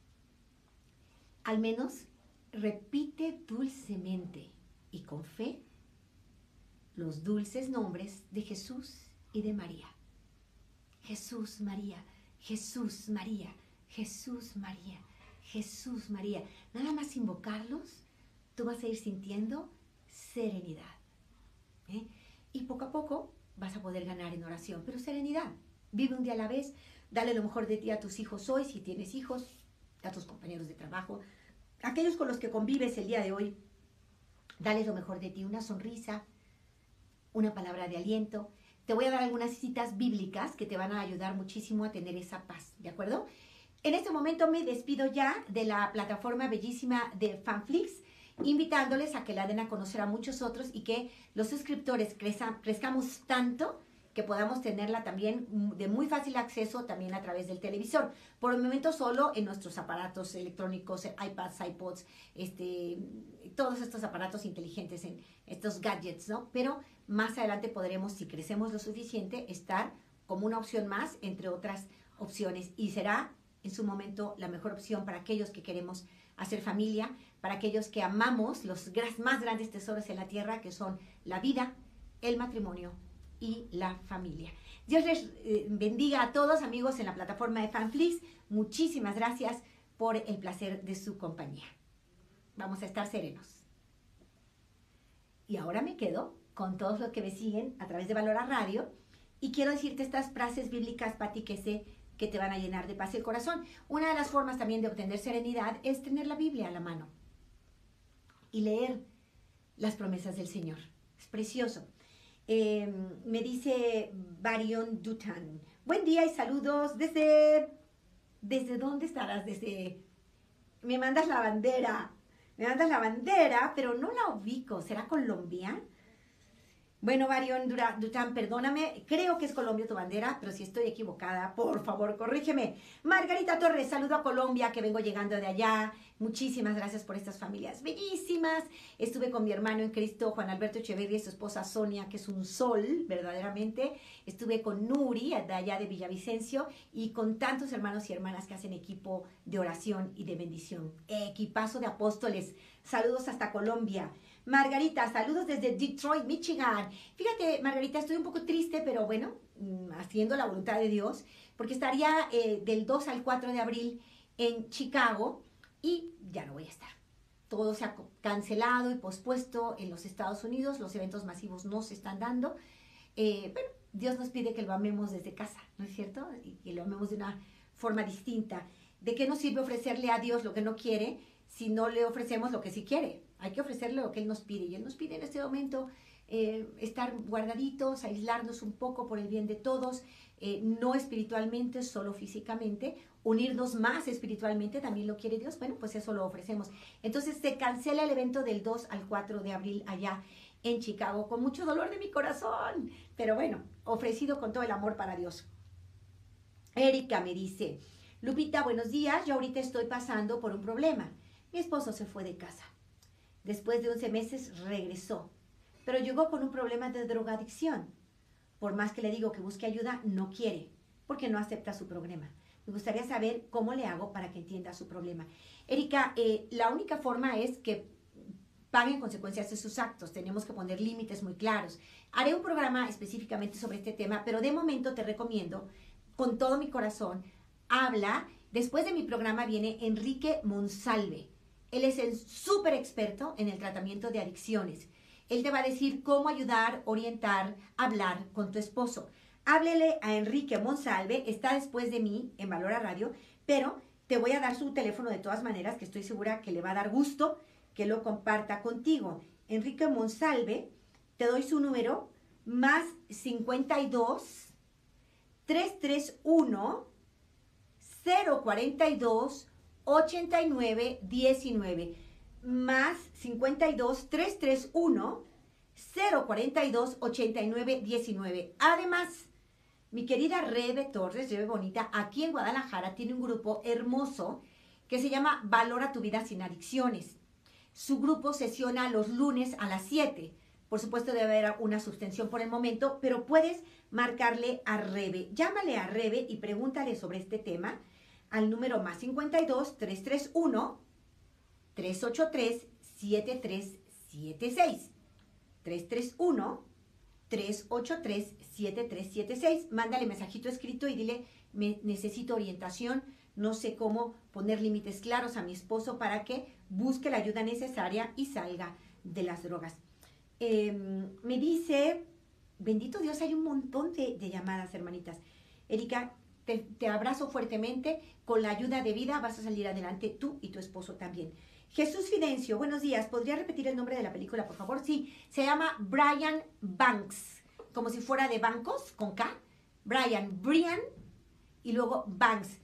Speaker 3: al menos repite dulcemente y con fe los dulces nombres de Jesús y de María. Jesús, María, Jesús, María, Jesús, María, Jesús, María. Nada más invocarlos, tú vas a ir sintiendo serenidad. Y poco a poco vas a poder ganar en oración, pero serenidad. Vive un día a la vez, dale lo mejor de ti a tus hijos hoy, si tienes hijos, a tus compañeros de trabajo, aquellos con los que convives el día de hoy, dale lo mejor de ti, una sonrisa, una palabra de aliento. Te voy a dar algunas citas bíblicas que te van a ayudar muchísimo a tener esa paz, ¿de acuerdo? En este momento me despido ya de la plataforma bellísima de Fanflix, invitándoles a que la den a conocer a muchos otros y que los suscriptores crezcamos tanto que podamos tenerla también de muy fácil acceso también a través del televisor. Por el momento solo en nuestros aparatos electrónicos, iPads, iPods, todos estos aparatos inteligentes, en estos gadgets, ¿no? Pero más adelante podremos, si crecemos lo suficiente, estar como una opción más entre otras opciones y será en su momento la mejor opción para aquellos que queremos hacer familia, para aquellos que amamos los más grandes tesoros en la tierra, que son la vida, el matrimonio y la familia. Dios les bendiga a todos, amigos, en la plataforma de Fanflix. Muchísimas gracias por el placer de su compañía. Vamos a estar serenos. Y ahora me quedo con todos los que me siguen a través de Valora Radio y quiero decirte estas frases bíblicas, Pati, que sé que te van a llenar de paz el corazón. Una de las formas también de obtener serenidad es tener la Biblia a la mano y leer las promesas del Señor. Es precioso. Me dice Varion Dutan. Buen día y saludos ¿desde dónde estarás? Me mandas la bandera, pero no la ubico. ¿Será Colombia? Bueno, Varion Dutan, perdóname, creo que es Colombia tu bandera, pero si estoy equivocada, por favor, corrígeme. Margarita Torres, saludo a Colombia, que vengo llegando de allá. Muchísimas gracias por estas familias bellísimas. Estuve con mi hermano en Cristo, Juan Alberto Echeverría, y su esposa Sonia, que es un sol, verdaderamente. Estuve con Nuri, de allá de Villavicencio, y con tantos hermanos y hermanas que hacen equipo de oración y de bendición. Equipazo de apóstoles. Saludos hasta Colombia. Margarita, saludos desde Detroit, Michigan. Fíjate, Margarita, estoy un poco triste, pero bueno, haciendo la voluntad de Dios, porque estaría del 2 al 4 de abril en Chicago y ya no voy a estar. Todo se ha cancelado y pospuesto en los Estados Unidos, los eventos masivos no se están dando, pero Dios nos pide que lo amemos desde casa, ¿no es cierto? Y que lo amemos de una forma distinta. ¿De qué nos sirve ofrecerle a Dios lo que no quiere si no le ofrecemos lo que sí quiere? Hay que ofrecerle lo que Él nos pide. Y Él nos pide en este momento estar guardaditos, aislarnos un poco por el bien de todos, no espiritualmente, solo físicamente, unirnos más espiritualmente, también lo quiere Dios. Bueno, pues eso lo ofrecemos. Entonces se cancela el evento del 2 al 4 de abril allá en Chicago, con mucho dolor de mi corazón. Pero bueno, ofrecido con todo el amor para Dios. Erika me dice, Lupita, buenos días, yo ahorita estoy pasando por un problema. Mi esposo se fue de casa. Después de 11 meses regresó, pero llegó con un problema de drogadicción. Por más que le digo que busque ayuda, no quiere, porque no acepta su problema. Me gustaría saber cómo le hago para que entienda su problema. Erika, la única forma es que paguen consecuencias de sus actos. Tenemos que poner límites muy claros. Haré un programa específicamente sobre este tema, pero de momento te recomiendo, con todo mi corazón, habla. Después de mi programa viene Enrique Monsalve. Él es el súper experto en el tratamiento de adicciones. Él te va a decir cómo ayudar, orientar, hablar con tu esposo. Háblele a Enrique Monsalve, está después de mí en Valora Radio, pero te voy a dar su teléfono de todas maneras, que estoy segura que le va a dar gusto que lo comparta contigo. Enrique Monsalve, te doy su número, más 52 331 042 8919, más 52 331 042 8919. Además, mi querida Rebe Torres, Rebe Bonita, aquí en Guadalajara tiene un grupo hermoso que se llama Valora tu vida sin adicciones. Su grupo sesiona los lunes a las 7. Por supuesto debe haber una suspensión por el momento, pero puedes marcarle a Rebe. Llámale a Rebe y pregúntale sobre este tema al número más 52 331 383 7376. 331 383 7376. Mándale mensajito escrito y dile, necesito orientación, no sé cómo poner límites claros a mi esposo para que busque la ayuda necesaria y salga de las drogas. Me dice, bendito Dios, hay un montón de llamadas, hermanitas. Erika, te abrazo fuertemente, con la ayuda de vida vas a salir adelante tú y tu esposo también. Jesús Fidencio, buenos días, ¿podría repetir el nombre de la película, por favor? Sí, se llama Brian Banks, como si fuera de bancos, con K. Brian, y luego Banks,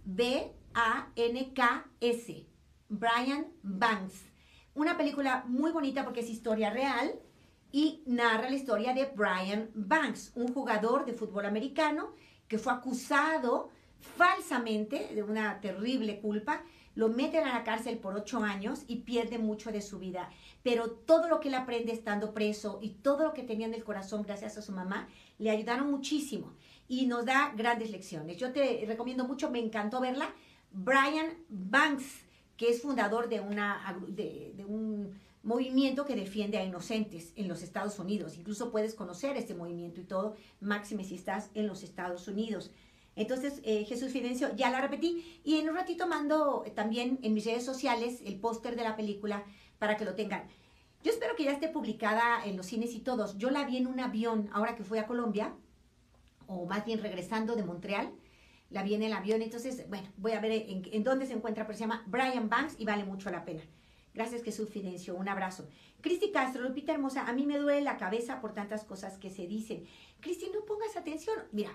Speaker 3: B-A-N-K-S, Brian Banks. Una película muy bonita porque es historia real y narra la historia de Brian Banks, un jugador de fútbol americano que fue acusado falsamente de una terrible culpa. Lo meten a la cárcel por 8 años y pierde mucho de su vida. Pero todo lo que él aprende estando preso y todo lo que tenía en el corazón gracias a su mamá, le ayudaron muchísimo y nos da grandes lecciones. Yo te recomiendo mucho, me encantó verla. Brian Banks, que es fundador de un movimiento que defiende a inocentes en los Estados Unidos. Incluso puedes conocer este movimiento y todo, máxime si estás en los Estados Unidos. Entonces, Jesús Fidencio, ya la repetí. Y en un ratito mando también en mis redes sociales el póster de la película para que lo tengan. Yo espero que ya esté publicada en los cines y todos. Yo la vi en un avión ahora que fui a Colombia, o más bien regresando de Montreal. La vi en el avión, entonces, bueno, voy a ver en dónde se encuentra, pero se llama Brian Banks y vale mucho la pena. Gracias, Jesús Fidencio, un abrazo. Cristi Castro, Lupita hermosa, a mí me duele la cabeza por tantas cosas que se dicen. Cristi, no pongas atención. Mira,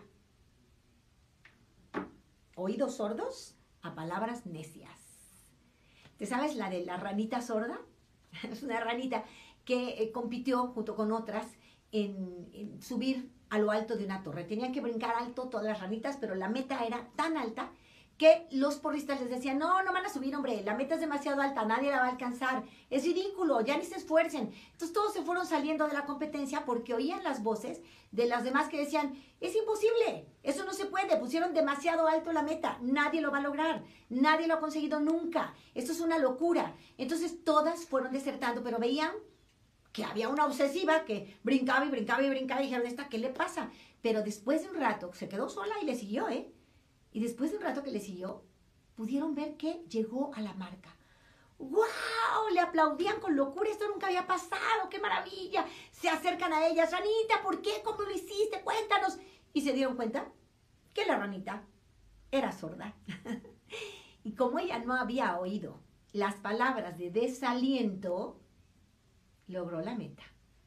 Speaker 3: oídos sordos a palabras necias. ¿Te sabes la de la ranita sorda? Es una ranita que compitió junto con otras en subir a lo alto de una torre. Tenían que brincar alto todas las ranitas, pero la meta era tan alta que los porristas les decían, no van a subir, hombre, la meta es demasiado alta, nadie la va a alcanzar, es ridículo, ya ni se esfuercen. Entonces todos se fueron saliendo de la competencia porque oían las voces de las demás que decían, es imposible, eso no se puede, pusieron demasiado alto la meta, nadie lo va a lograr, nadie lo ha conseguido nunca, esto es una locura. Entonces todas fueron desertando, pero veían que había una obsesiva que brincaba y brincaba y brincaba y dijeron, ¿esta qué le pasa? Pero después de un rato se quedó sola y le siguió, Y después de un rato que le siguió, pudieron ver que llegó a la marca. ¡Wow! Le aplaudían con locura, esto nunca había pasado, ¡qué maravilla! Se acercan a ella, ranita, ¿por qué? ¿Cómo lo hiciste? Cuéntanos. Y se dieron cuenta que la ranita era sorda. Y como ella no había oído las palabras de desaliento, logró la meta.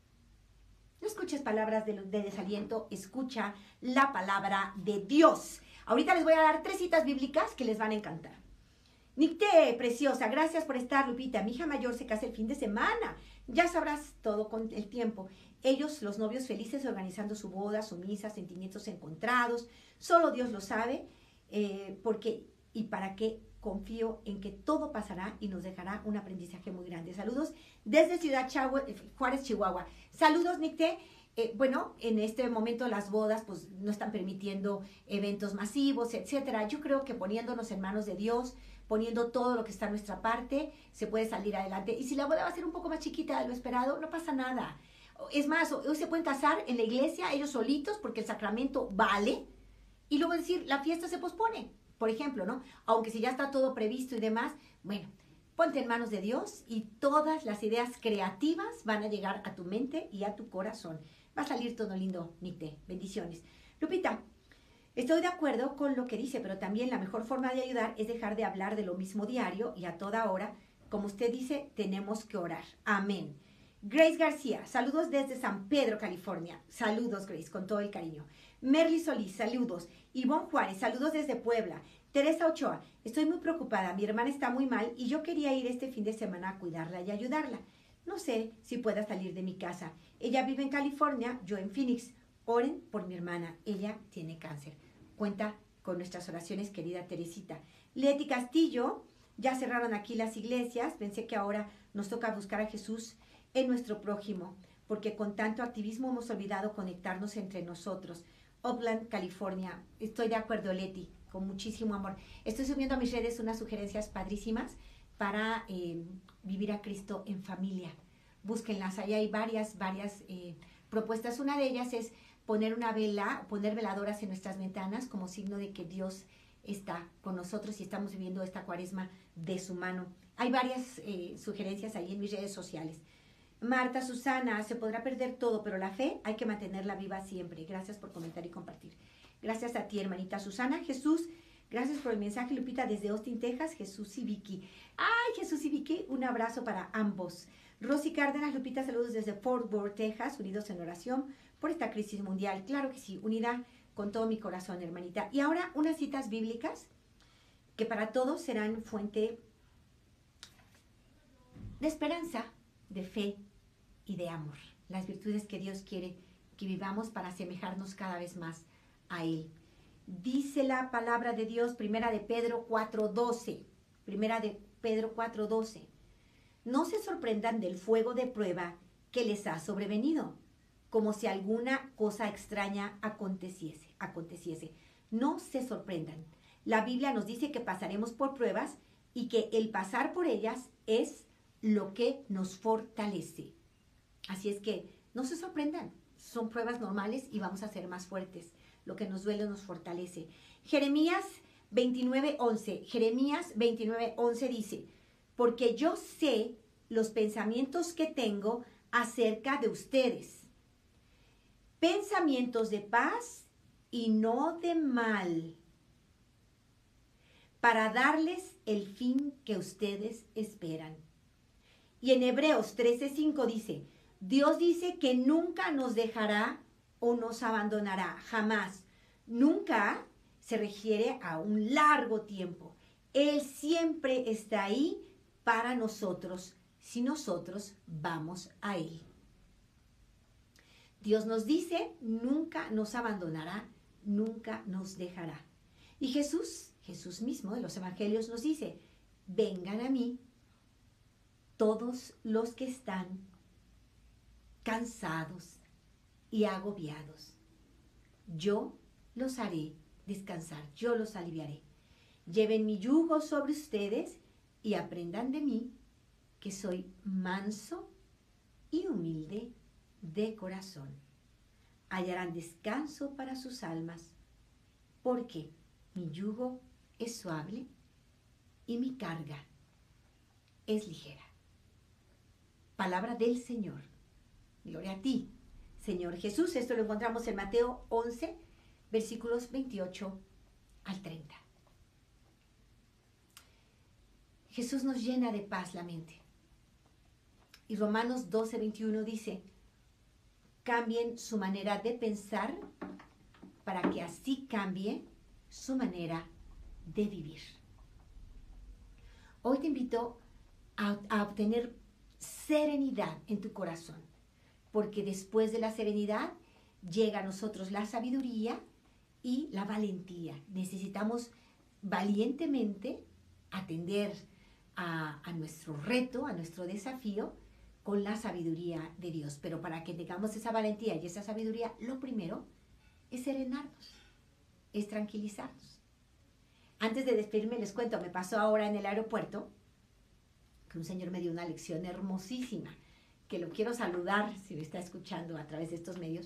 Speaker 3: No escuches palabras de desaliento, escucha la palabra de Dios. Ahorita les voy a dar 3 citas bíblicas que les van a encantar. Nicté, preciosa, gracias por estar, Lupita. Mi hija mayor se casa el fin de semana. Ya sabrás todo con el tiempo. Ellos, los novios felices, organizando su boda, su misa, sentimientos encontrados. Solo Dios lo sabe, porque y para qué confío en que todo pasará y nos dejará un aprendizaje muy grande. Saludos desde Ciudad Juárez, Chihuahua. Saludos, Nicté. Bueno, en este momento las bodas pues no están permitiendo eventos masivos, etcétera. Yo creo que poniéndonos en manos de Dios, poniendo todo lo que está a nuestra parte, se puede salir adelante. Y si la boda va a ser un poco más chiquita de lo esperado, no pasa nada. Es más, hoy se pueden casar en la iglesia ellos solitos porque el sacramento vale y luego decir, la fiesta se pospone, por ejemplo, ¿no? Aunque si ya está todo previsto y demás, bueno, ponte en manos de Dios y todas las ideas creativas van a llegar a tu mente y a tu corazón. Va a salir todo lindo, Nicté. Bendiciones. Lupita, estoy de acuerdo con lo que dice, pero también la mejor forma de ayudar es dejar de hablar de lo mismo diario y a toda hora. Como usted dice, tenemos que orar. Amén. Grace García, saludos desde San Pedro, California. Saludos, Grace, con todo el cariño. Merly Solís, saludos. Ivonne Juárez, saludos desde Puebla. Teresa Ochoa, estoy muy preocupada. Mi hermana está muy mal y yo quería ir este fin de semana a cuidarla y ayudarla. No sé si pueda salir de mi casa. Ella vive en California, yo en Phoenix. Oren por mi hermana, ella tiene cáncer. Cuenta con nuestras oraciones, querida Teresita. Leti Castillo, Ya cerraron aquí las iglesias. Pensé que ahora nos toca buscar a Jesús en nuestro prójimo, porque con tanto activismo hemos olvidado conectarnos entre nosotros. Oakland, California. Estoy de acuerdo, Leti, con muchísimo amor. Estoy subiendo a mis redes unas sugerencias padrísimas para vivir a Cristo en familia. Búsquenlas, ahí hay varias propuestas. Una de ellas es poner una vela, poner veladoras en nuestras ventanas como signo de que Dios está con nosotros y estamos viviendo esta cuaresma de su mano. Hay varias sugerencias ahí en mis redes sociales. Marta, Susana, se podrá perder todo, pero la fe hay que mantenerla viva siempre. Gracias por comentar y compartir. Gracias a ti, hermanita Susana. Jesús, gracias por el mensaje, Lupita, desde Austin, Texas. Jesús y Vicky. Ay, Jesús y Vicky, un abrazo para ambos. Rosy Cárdenas, Lupita, saludos desde Fort Worth, Texas, unidos en oración por esta crisis mundial. Claro que sí, unida con todo mi corazón, hermanita. Y ahora unas citas bíblicas que para todos serán fuente de esperanza, de fe y de amor. Las virtudes que Dios quiere que vivamos para asemejarnos cada vez más a Él. Dice la palabra de Dios, primera de Pedro 4:12. Primera de Pedro 4:12. No se sorprendan del fuego de prueba que les ha sobrevenido, como si alguna cosa extraña aconteciese. No se sorprendan. La Biblia nos dice que pasaremos por pruebas y que el pasar por ellas es lo que nos fortalece. Así es que no se sorprendan. Son pruebas normales y vamos a ser más fuertes. Lo que nos duele nos fortalece. Jeremías 29:11. Jeremías 29:11 dice: porque yo sé los pensamientos que tengo acerca de ustedes. Pensamientos de paz y no de mal, para darles el fin que ustedes esperan. Y en Hebreos 13:5 dice: Dios dice que nunca nos dejará o nos abandonará, jamás. Nunca se refiere a un largo tiempo. Él siempre está ahí para nosotros, si nosotros vamos a Él. Dios nos dice, nunca nos abandonará, nunca nos dejará. Y Jesús mismo en los evangelios nos dice: vengan a mí todos los que están cansados y agobiados. Yo los haré descansar, yo los aliviaré. Lleven mi yugo sobre ustedes y aprendan de mí, que soy manso y humilde de corazón. Hallarán descanso para sus almas, porque mi yugo es suave y mi carga es ligera. Palabra del Señor. Gloria a ti, Señor Jesús. Esto lo encontramos en Mateo 11, versículos 28 al 30. Jesús nos llena de paz la mente. Y Romanos 12:21 dice: cambien su manera de pensar para que así cambie su manera de vivir. Hoy te invito a obtener serenidad en tu corazón, porque después de la serenidad llega a nosotros la sabiduría y la valentía. Necesitamos valientemente atender a nuestro reto, a nuestro desafío, con la sabiduría de Dios. Pero para que tengamos esa valentía y esa sabiduría, lo primero es serenarnos, es tranquilizarnos. Antes de despedirme les cuento, me pasó ahora en el aeropuerto que un señor me dio una lección hermosísima, que lo quiero saludar si me está escuchando a través de estos medios.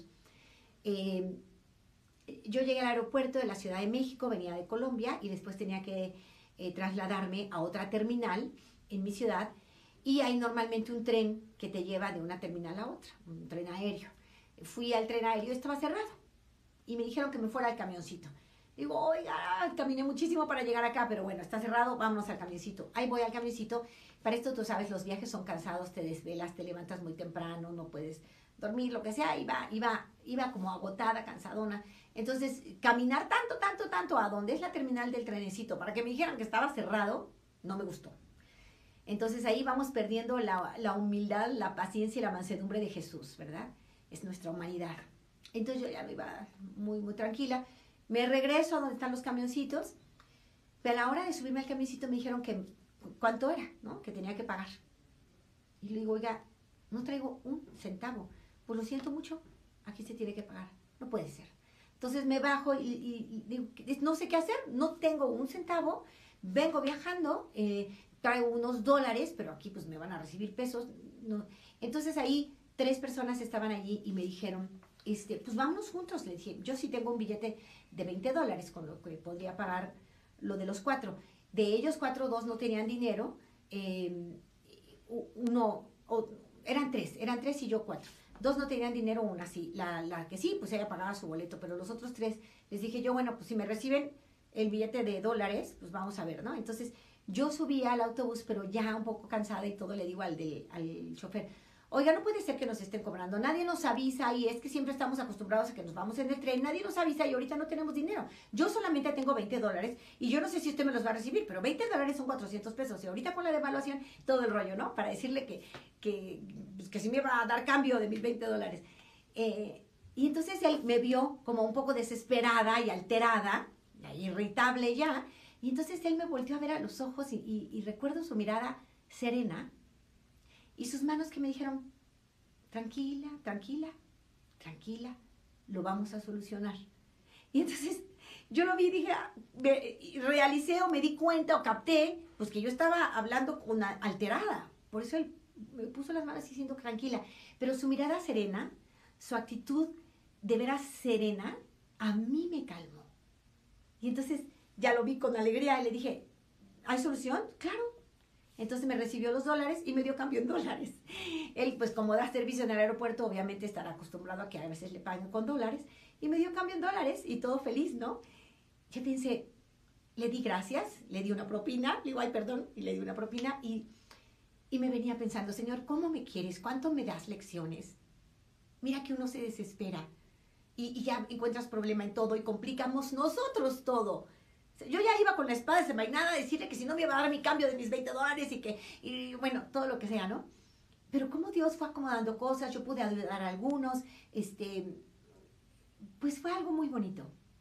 Speaker 3: Yo llegué al aeropuerto de la Ciudad de México, venía de Colombia y después tenía que trasladarme a otra terminal en mi ciudad, y hay normalmente un tren que te lleva de una terminal a otra, un tren aéreo. Fui al tren aéreo, estaba cerrado y me dijeron que me fuera al camioncito. Digo, oiga, caminé muchísimo para llegar acá, pero bueno, está cerrado, vámonos al camioncito. Ahí voy al camioncito. Para esto, tú sabes, los viajes son cansados, te desvelas, te levantas muy temprano, no puedes dormir, lo que sea. Iba como agotada, cansadona. Entonces, caminar tanto a donde es la terminal del trenecito para que me dijeran que estaba cerrado, no me gustó. Entonces, ahí vamos perdiendo la humildad, la paciencia y la mansedumbre de Jesús, ¿verdad? Es nuestra humanidad. Entonces, yo ya me iba muy, muy tranquila. Me regreso a donde están los camioncitos, pero a la hora de subirme al camioncito me dijeron que cuánto era, ¿no? Que tenía que pagar. Y le digo, oiga, no traigo un centavo. Pues lo siento mucho, aquí se tiene que pagar. No puede ser. Entonces me bajo y digo, no sé qué hacer, no tengo un centavo, vengo viajando, traigo unos dólares, pero aquí pues me van a recibir pesos. No. Entonces ahí 3 personas estaban allí y me dijeron, pues vámonos juntos. Le dije, yo sí tengo un billete de $20 con lo que podría pagar lo de los 4. De ellos 4, 2 no tenían dinero, eran tres y yo 4. 2 no tenían dinero, una sí. La que sí, pues ella pagaba su boleto, pero los otros 3 les dije yo, bueno, pues si me reciben el billete de $, pues vamos a ver, ¿no? Entonces yo subí al autobús, pero ya un poco cansada y todo, le digo al chofer, oiga, no puede ser que nos estén cobrando, nadie nos avisa y es que siempre estamos acostumbrados a que nos vamos en el tren, nadie nos avisa y ahorita no tenemos dinero. Yo solamente tengo $20 y yo no sé si usted me los va a recibir, pero $20 son 400 pesos y ahorita con la devaluación, todo el rollo, ¿no? Para decirle que sí me va a dar cambio de mis $20. Y entonces él me vio como un poco desesperada y alterada, irritable ya, y entonces él me volteó a ver a los ojos y recuerdo su mirada serena, y sus manos que me dijeron, tranquila, tranquila, tranquila, lo vamos a solucionar. Y entonces yo lo vi y dije, realicé o me di cuenta o capté, pues que yo estaba hablando con alterada. Por eso él me puso las manos diciendo tranquila. Pero su mirada serena, su actitud de veras serena, a mí me calmó. Y entonces ya lo vi con alegría y le dije, ¿hay solución? Claro. Entonces me recibió los $, y me dio cambio en $. Él, pues como da servicio en el aeropuerto, obviamente estará acostumbrado a que a veces le paguen con $, y me dio cambio en $, y todo feliz, ¿no? Yo pensé, le di gracias, le di una propina, le digo, ay, perdón, y le di una propina, y me venía pensando, Señor, ¿cómo me quieres? ¿Cuánto me das lecciones? Mira que uno se desespera, y ya encuentras problema en todo, y complicamos nosotros todo. Yo ya iba con la espada desenvainada a decirle que si no me iba a dar mi cambio de mis $20 y bueno, todo lo que sea, ¿no? Pero como Dios fue acomodando cosas, yo pude ayudar a algunos, pues fue algo muy bonito.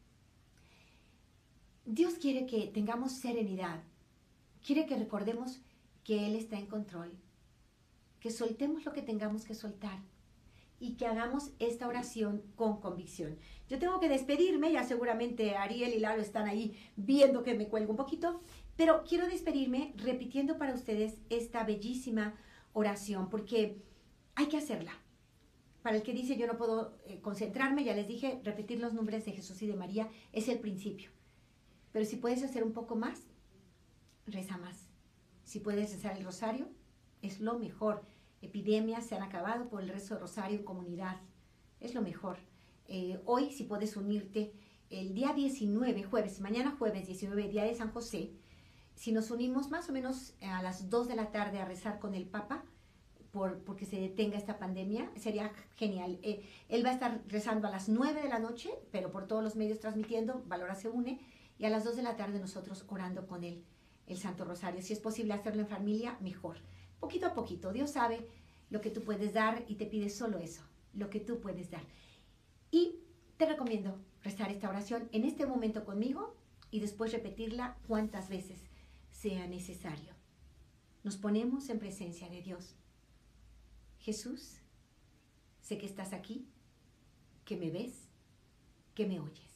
Speaker 3: Dios quiere que tengamos serenidad, quiere que recordemos que Él está en control, que soltemos lo que tengamos que soltar y que hagamos esta oración con convicción. Yo tengo que despedirme, ya seguramente Ariel y Lalo están ahí viendo que me cuelgo un poquito, pero quiero despedirme repitiendo para ustedes esta bellísima oración, porque hay que hacerla. Para el que dice yo no puedo concentrarme, ya les dije, repetir los nombres de Jesús y de María es el principio. Pero si puedes hacer un poco más, reza más. Si puedes rezar el rosario, es lo mejor. Epidemias se han acabado por el rezo de rosario en comunidad. Es lo mejor. Hoy, si puedes unirte, el día 19, jueves, mañana jueves 19, día de San José, si nos unimos más o menos a las 2 de la tarde a rezar con el Papa, porque se detenga esta pandemia, sería genial. Él va a estar rezando a las 9 de la noche, pero por todos los medios transmitiendo, Valora se une, y a las 2 de la tarde nosotros orando con él, el Santo Rosario. Si es posible hacerlo en familia, mejor. Poquito a poquito, Dios sabe lo que tú puedes dar y te pide solo eso, lo que tú puedes dar. Y te recomiendo rezar esta oración en este momento conmigo y después repetirla cuantas veces sea necesario. Nos ponemos en presencia de Dios. Jesús, sé que estás aquí, que me ves, que me oyes.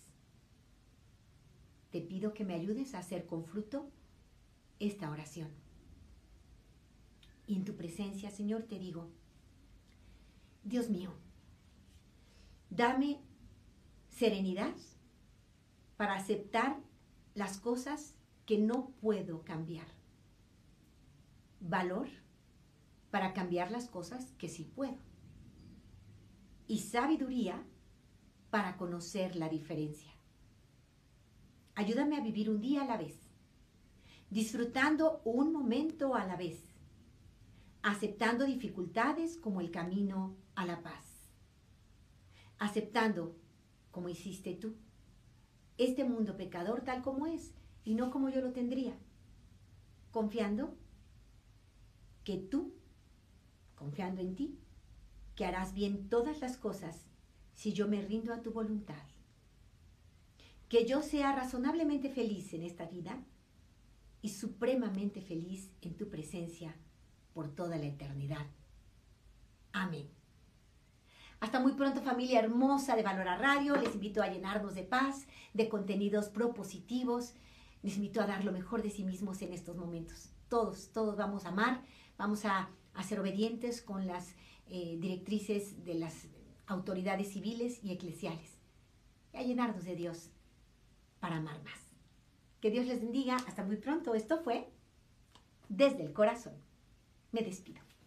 Speaker 3: Te pido que me ayudes a hacer con fruto esta oración. Y en tu presencia, Señor, te digo, Dios mío, dame serenidad para aceptar las cosas que no puedo cambiar. Valor para cambiar las cosas que sí puedo. Y sabiduría para conocer la diferencia. Ayúdame a vivir un día a la vez, disfrutando un momento a la vez, aceptando dificultades como el camino a la paz. Aceptando, como hiciste tú, este mundo pecador tal como es y no como yo lo tendría. Confiando que tú, confiando en ti, que harás bien todas las cosas si yo me rindo a tu voluntad. Que yo sea razonablemente feliz en esta vida y supremamente feliz en tu presencia por toda la eternidad. Amén. Hasta muy pronto, familia hermosa de Valora Radio. Les invito a llenarnos de paz, de contenidos propositivos. Les invito a dar lo mejor de sí mismos en estos momentos. Todos vamos a amar, vamos a ser obedientes con las directrices de las autoridades civiles y eclesiales. Y a llenarnos de Dios para amar más. Que Dios les bendiga. Hasta muy pronto. Esto fue Desde el Corazón. Me despido.